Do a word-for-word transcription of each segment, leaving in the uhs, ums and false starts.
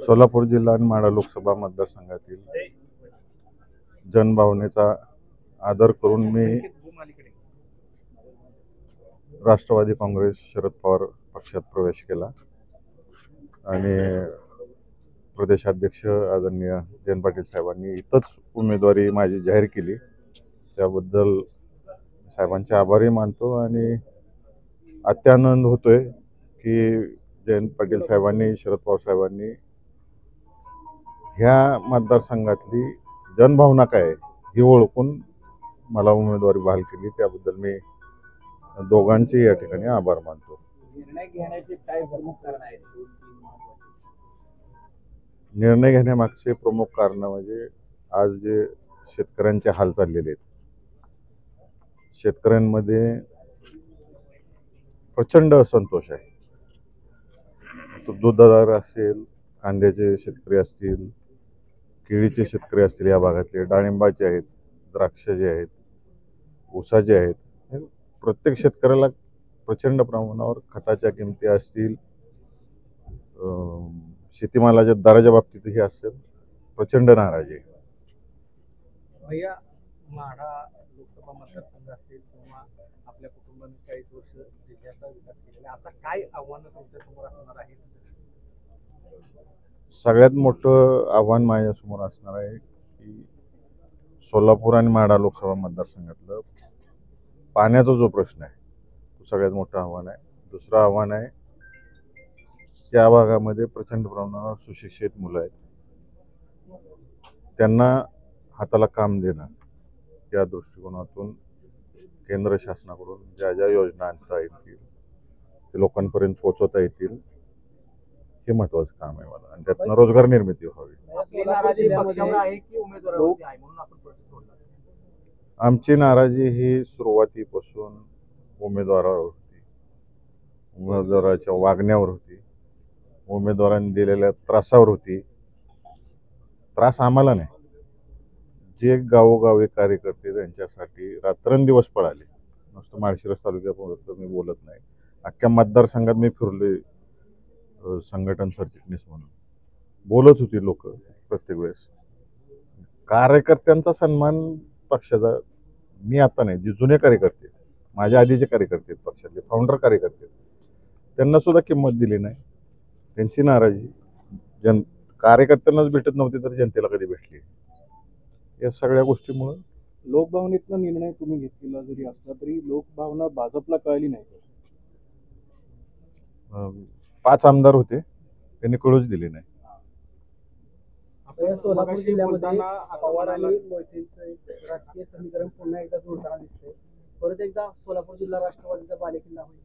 सोलापूर जिल्हा आणि माढा लोकसभा मतदारसंघातील जनभावनेचा आदर करून मी राष्ट्रवादी काँग्रेस शरद पवार पक्षात प्रवेश केला आणि प्रदेशाध्यक्ष आदरणीय जयंत पाटील साहेबांनी इथंच उमेदवारी माझी जाहीर केली। त्याबद्दल साहेबांचे आभारी मानतो आणि अत्यानंद होतोय की जयंत पाटील साहेबांनी शरद पवार साहेबांनी ह्या मतदारसंघातली जनभावना काय ही ओळखून मला उमेदवारी बहाल केली। त्याबद्दल मी दोघांचे या ठिकाणी आभार मानतो। निर्णय घेण्याचे काय प्रमुख कारण आहेत? निर्णय घेण्यामागचे प्रमुख कारण म्हणजे आज जे शेतकऱ्यांचे हाल चाललेले आहेत, शेतकऱ्यांमध्ये प्रचंड असंतोष आहे। तो दूधदार असेल, कांद्याचे शेतकरी असतील, केळीचे शेतकरी असतील, या भागातले डाळिंबाचे आहेत, द्राक्षाचे आहेत, ऊसाचे आहेत, प्रत्येक शेतकऱ्याला प्रचंड प्रमाणावर खताच्या किमती असतील, शेतीमालाच्या दराच्या बाबतीतही असेल, प्रचंड नाराजी आहे। भैया, माढा लोकसभा मतदारसंघ असेल किंवा आपल्या कुटुंबाने चाळीस वर्ष जिल्ह्याचा विकास केलेला, आता काय आव्हानं तुमच्या समोर असणार आहेत? सगळ्यात मोठं आव्हान माझ्यासमोर असणार आहे की सोलापूर आणि माढा लोकसभा मतदारसंघातलं पाण्याचा जो प्रश्न आहे तो सगळ्यात मोठं आव्हान आहे। दुसरं आव्हान आहे या भागामध्ये प्रचंड प्रमाणावर सुशिक्षित मुलं आहेत, त्यांना हाताला काम देणं, या दृष्टिकोनातून केंद्र शासनाकडून ज्या ज्या योजना आणता येतील ते लोकांपर्यंत पोहोचवता येतील हे महत्त्वाचं काम आहे मला, आणि त्यातनं रोजगार निर्मिती व्हावी। आमची नाराजी ही सुरुवातीपासून उमेदवारावर होती, उमेदवाराच्या वागण्यावर होती, उमेदवारांनी दिलेल्या त्रासावर होती। त्रास आम्हाला नाही, जे गावोगावी कार्यकर्ते त्यांच्यासाठी रात्रंदिवस पळाले, नुसतं माळशिरस तालुक्यात मी बोलत नाही, अख्ख्या मतदारसंघात मी फिरले संघटन सरचिटणीस म्हणून, बोलत होती लोक प्रत्येक वेळेस। कार्यकर्त्यांचा सन्मान पक्षाचा मी आता नाही, जे जुने कार्यकर्ते माझ्या आधीचे कार्यकर्ते पक्षातले फाउंडर कार्यकर्ते, त्यांना सुद्धा किंमत दिली नाही। त्यांची नाराजी जन कार्यकर्त्यांनाच भेटत नव्हती तर जनतेला कधी भेटली? या सगळ्या गोष्टीमुळे लोकभावनेतला निर्णय तुम्ही घेतलेला जरी असला तरी लोकभावना भाजपला कळली नाही। पाच आमदार होते, त्यांनी कळूच दिली नाही। आपल्या सोलापूर जिल्ह्यामध्ये पवार आणि मोहितेंचं एक राजकीय समीकरण पुन्हा एकदा जोडताना दिसतंय। परत एकदा सोलापूर जिल्हा राष्ट्रवादीचा बालेकिल्ला होईल।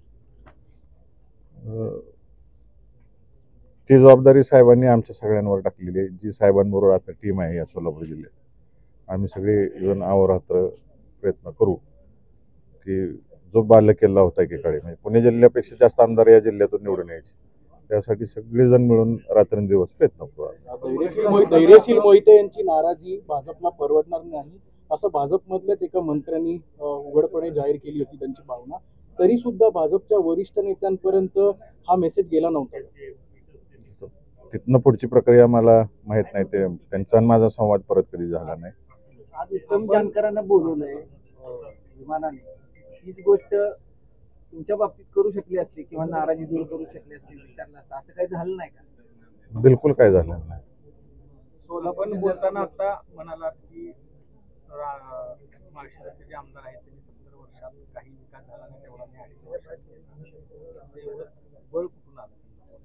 ती जबाबदारी साहेबांनी आमच्या सगळ्यांवर टाकलेली आहे। जी साहेबांबरोबर आता टीम आहे या सोलापूर जिल्ह्यात, आम्ही सगळे इव्हन अहोरात्र प्रयत्न करू की जो बालेकिल्ला होता एकेकाळी, म्हणजे पुणे जिल्ह्यापेक्षा जास्त आमदार या जिल्ह्यातून निवडून यायचे, त्यासाठी सगळेजण मिळून रात्रंदिवस प्रयत्न करू। धैर्यशील मोहिते यांची नाराजी भाजपला परवडणार नाही असं भाजपमधल्याच एका मंत्र्यांनी उघडपणे जाहीर केली होती त्यांची भावना, तरी सुद्धा भाजपच्या वरिष्ठ नेत्यांपर्यंत हा मेसेज गेला नव्हता। तिथनं पुढची प्रक्रिया मला माहित नाही, ते त्यांचा माझा संवाद परत कधी झाला नाही। आज उत्तम जानकरांना बोलवलंय विमानाने, हीच गोष्ट तुमच्या बाबतीत करू शकली असते किंवा नाराजी दूर करू शकली असते, विचारलं असतं, असं काही झालं नाही का? बिलकुल काय झालं नाही। सोलापूर बोलताना आता म्हणाला की महाराष्ट्राचे जे आमदार आहेत त्यांनी सत्तर वर्षात काही विकास झाला नाही, तेवढा नाही बळ कुठून आलं?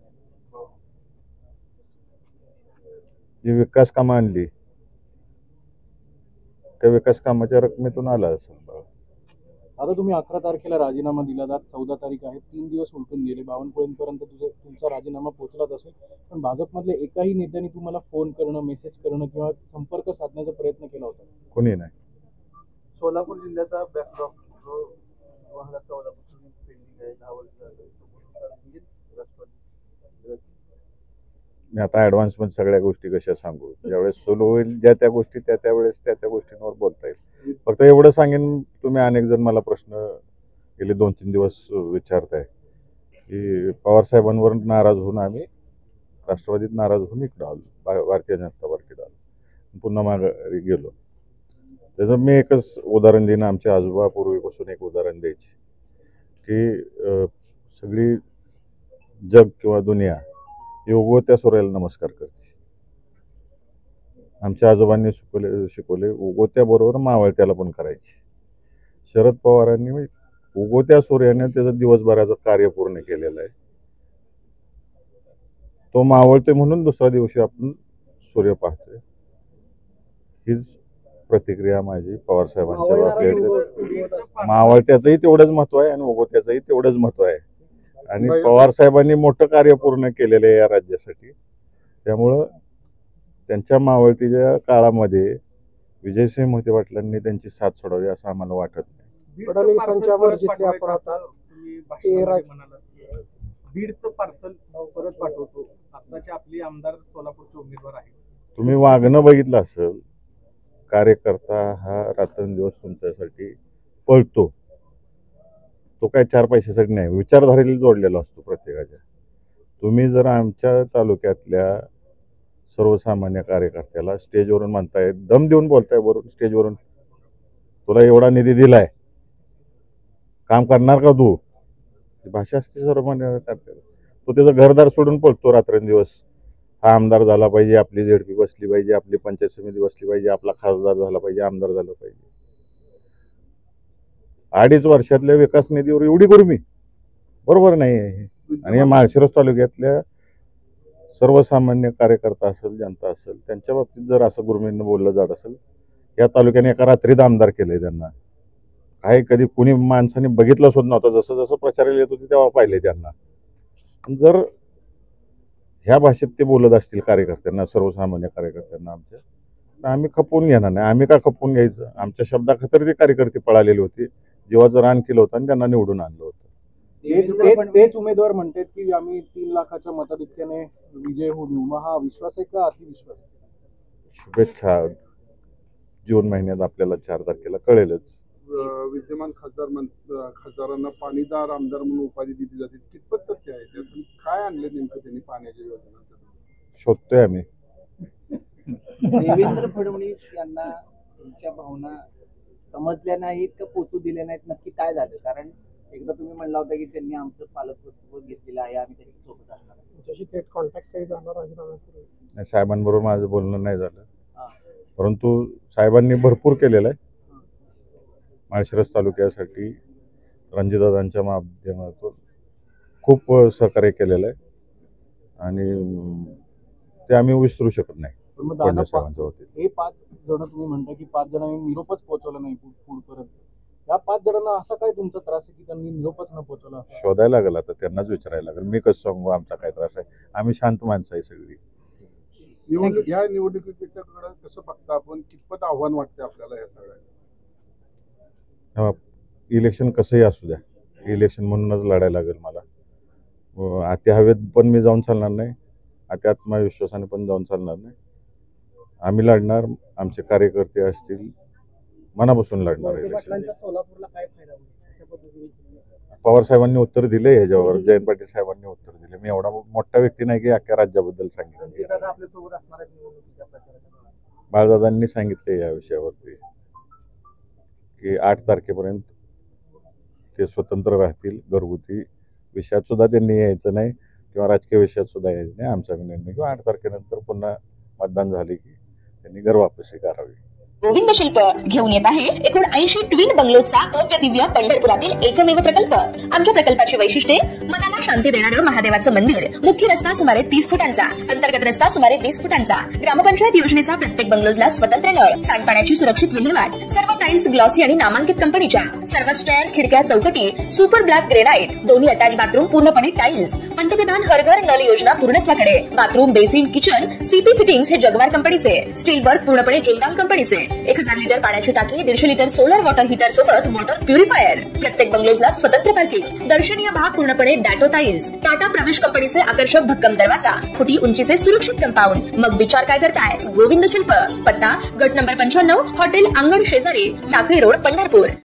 जी विकास कामं आणली त्या विकास कामाच्या रकमेतून आला असेल। आता तुम्ही अकरा तारखेला राजीनामा दिला, आज चौदा तारीख आहे, तीन दिवस उलटून गेले, बावनकुळेंपर्यंत तुझे तुमचा राजीनामा पोहोचलाच असेल, पण भाजपमधल्या एकाही नेत्याने तुम्हाला फोन करणं, मेसेज करणं किंवा संपर्क साधण्याचा प्रयत्न केला होता? कोणी नाही। सोलापूर जिल्ह्याचा बॅकड्रॉप जो दोन हजार चौदा पासून पेंडिंग आहे, दहा वर्ष मी आता ऍडव्हान्स मध्ये सगळ्या गोष्टी कशा सांगू, ज्यावेळेस सुरू होईल ज्या त्या गोष्टी त्या त्यावेळेस त्या त्या गोष्टींवर बोलता येईल। फक्त एवढं सांगेन, तुम्ही अनेक जण मला प्रश्न गेले दोन तीन दिवस विचारताय की पवार साहेबांवर नाराज होऊन आम्ही राष्ट्रवादीत नाराज होऊन इकडं आलो, भा- भारतीय जनता पार्टीत आलो, पुन्हा माघारी गेलो. त्याचं मी एकच उदाहरण देईन. आमचे आजोबा पूर्वीपासून एक उदाहरण द्यायचे की अं, सगळी जग किंवा दुनिया ही उगवत्या सूर्याला नमस्कार करते. आमच्या आजोबांनी शिकवले शिकवले उगवत्याबरोबर मावळत्याला पण करायचे. शरद पवारांनी उगवत्या सूर्याने त्याचं दिवसभराचं कार्य पूर्ण केलेलं आहे. तो मावळते म्हणून दुसऱ्या दिवशी आपण सूर्य पाहतोय. हीच प्रतिक्रिया माझी पवार साहेबांच्या बाबतीत. मावळत्याचंही तेवढंच महत्व आहे आणि उगवत्याचंही तेवढंच महत्व आहे. आणि पवार साहेबांनी मोठं कार्य पूर्ण केलेलं आहे या राज्यासाठी. त्यामुळं त्यांच्या मावळतीच्या काळामध्ये विजयसिंह मोहिते पाटलांनी त्यांची साथ सोडावी असं आम्हाला वाटत नाही. फडणवीसांच्या मर्जीतले आपण आता तुम्ही भाषणामध्ये म्हणालात बीडचं पार्सल परत पाठवतो. आताचे आपले आमदार सोलापूरचे उमेदवार आहेत. तुम्ही वागणं बघितलं असेल. कार्यकर्ता हा रात्रंदिवस तुमच्यासाठी पळतो. तो काय चार पैशासाठी नाही, विचारधारेला जोडलेला असतो प्रत्येकाच्या. तुम्ही जर आमच्या तालुक्यातल्या सर्वसामान्य कार्यकर्त्याला स्टेजवरून म्हणताय, दम देऊन बोलताय वरून स्टेजवरून, तुला एवढा निधी दिलाय, काम करणार का तू? भाषा असते सर्वसामान्य कार्यकर्ता. तो त्याचं घरदार सोडून पळतो रात्रंदिवस. हा आमदार झाला पाहिजे, आपली झेडपी बसली पाहिजे, आपली पंचायत समिती बसली पाहिजे, आपला खासदार झाला पाहिजे, आमदार झाला पाहिजे. अडीच वर्षातल्या विकास निधीवर एवढी गुरमी बरोबर नाही आहे. आणि या माळशिरस तालुक्यातल्या सर्वसामान्य कार्यकर्ता असेल, जनता असेल, त्यांच्या बाबतीत जर असं गुरमीनं बोललं जात असेल, या तालुक्याने एका रात्रीत आमदार केलंय त्यांना. काही कधी कुणी माणसाने बघितलं सुद्धा नव्हतं. जसं जसं प्रचाराला येत होते तेव्हा पाहिले त्यांना. जर ह्या भाषेत ते बोलत असतील कार्यकर्त्यांना, सर्वसामान्य कार्यकर्त्यांना आमच्या, तर आम्ही खपवून घेणार नाही. आम्ही का खपवून घ्यायचं? आमच्या शब्दाखातर ते कार्यकर्ते पळालेले होते, जीवाचं रान केलं होतं आणि त्यांना निवडून आणलं होतं. तेच तेच- तेच उमेदवार म्हणतात की आम्ही तीन लाखाच्या मताधिक्याने विजय होऊ. मग हा विश्वास आहे का अतिविश्वास? शुभेच्छा. जून महिन्यात आपल्याला चार तारखेला कळेलच. विद्यमान खासदार खासदारांना पाणीदार आमदार म्हणून उपाधी दिली जाते, कितपत तथ्य आहे त्यात? काय आणले नेमकं त्यांनी पाण्याच्या योजना? शोधतोय आम्ही. देवेंद्र फडणवीस यांना तुमच्या भावना समजल्या नाहीत का पोचू दिल्या नाहीत? नक्की काय झालं? कारण एकदा तुम्ही म्हणला होता की त्यांनी आमचं पालकत्व घेतलेलं आहे, आम्ही त्यांच्या सोबत असणार. त्याच्याशी थेट कॉन्टॅक्ट काही झाला राजीनाम्यापूर्वी? नाही, साहेबांबरोबर माझं बोलणं नाही झालं, परंतु साहेबांनी भरपूर केलेलं आहे माळशिरस तालुक्यासाठी. रणजितदादांच्या माध्यमातून खूप सहकार्य केलेलं आहे आणि ते आम्ही विसरू शकत नाही. मग दादा, साहेबांच्या बाबतीत हे पाच जण तुम्ही म्हणता की पाच जणांनी निरोपच पोहोचवला नाही पुढपर्यंत. या पाच जणांना असा काय तुमचा त्रास आहे की त्यांनी निरोपच न पोहोचवला? शोधायला लागेल, आता त्यांनाच विचारायला लागेल. मी कसं सांगू आमचा काय त्रास आहे? आम्ही शांत माणसं आहे सगळी. निवडणूक या निवडणुकीच्याकडे कसं बघता आपण? कितपत आव्हान वाटते आपल्याला या सगळ्या? इलेक्शन कसंही असू द्या, इलेक्शन म्हणूनच लढायला लागेल मला. अति हवेत पण मी जाऊन चालणार नाही, अति आत्मविश्वासाने पण जाऊन चालणार नाही. आम्ही लढणार, आमचे कार्यकर्ते असतील, मनापासून लढणार आहे. सोलापूरला काय फायदा होईल? पवार साहेबांनी उत्तर दिले ह्याच्यावर, जयंत पाटील साहेबांनी उत्तर दिले. मी एवढा मोठा व्यक्ती नाही की अख्ख्या राज्याबद्दल सांगितलं. आपल्यासोबत असणार आहेत निवडणुकीच्या प्रचारात? बाळदादांनी सांगितले या विषयावरती की आठ तारखेपर्यंत ते स्वतंत्र राहतील. घरगुती विषयात सुद्धा त्यांनी यायचं नाही किंवा राजकीय विषयात सुद्धा यायचं नाही. आमचा निर्णय किंवा आठ तारखेनंतर पुन्हा मतदान झाले की त्यांनी घर वापसी करावी. गोविंद शिल्प घेऊन येत आहे एकूण ऐंशी ट्विन बंगलोचा भव्य दिव्य पंढरपुरातील एकमेव प्रकल्प. आमच्या प्रकल्पाची वैशिष्ट्ये: मनाला शांती देणारं महादेवाचं मंदिर, मुख्य रस्ता सुमारे तीस फुटांचा, अंतर्गत रस्ता सुमारे वीस फुटांचा, ग्रामपंचायत योजनेचा प्रत्येक बंगलोजला स्वतंत्र नळ, सांडपाण्याची सुरक्षित विल्हेवाट, सर्व टाइल्स ग्लॉसी आणि नामांकित कंपनीच्या, सर्व स्टेअर, खिडक्या, चौकटी सुपर ब्लॅक ग्रेनाइट, दोन्ही अटॅच बाथरूम पूर्णपणे टाइल्स, पंतप्रधान हर घर नल योजना पूर्णत्वाकडे, bathroom, basin, kitchen, CP fittings हे जगवार कंपनीचे, स्टील वर्क पूर्णपणे जुंदाल कंपनीचे, एक हजार लिटर पाण्याची टाकी, दीडशे लिटर सोलर वॉटर हीटर सोबत वॉटर प्युरिफायर, प्रत्येक बंगलोजला स्वतंत्र पार्किंग, दर्शनीय भाग पूर्णपणे डॅटो टाइल्स, टाटा प्रवेश कंपनीचे आकर्षक भक्कम दरवाजा, फुटी उंचीचे सुरक्षित कंपाऊंड. मग विचार काय करताय? गोविंद शिल्प, पत्ता गट नंबर पंच्याण्णव, हॉटेल अंगण शेजारी, टाकळी रोड, पंढरपूर.